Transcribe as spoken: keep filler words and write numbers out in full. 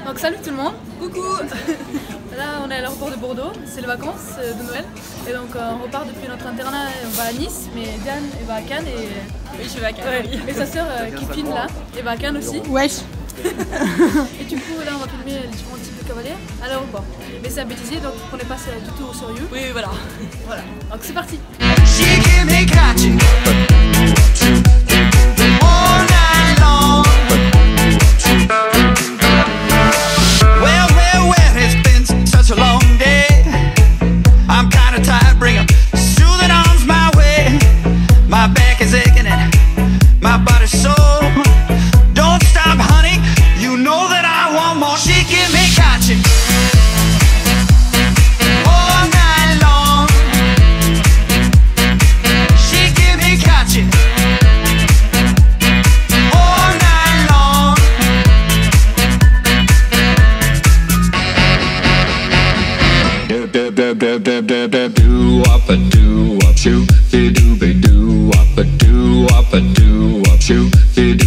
Donc salut tout le monde, coucou. Là on est à l'aéroport de Bordeaux, c'est les vacances de Noël. Et donc euh, on repart depuis notre internat, on va à Nice, mais Diane elle va à Cannes et... Oui, je vais à Cannes. Ouais. Et sa sœur euh, Kipine là, elle va à Cannes aussi. Wesh. Et du coup là on va filmer les différents types de cavaliers à l'aéroport. Mais c'est un bêtisier donc on n'est pas du tout au sérieux. Oui, voilà. Voilà, donc c'est parti. Do up a do up shoot, do be do up a do up a do up shoot.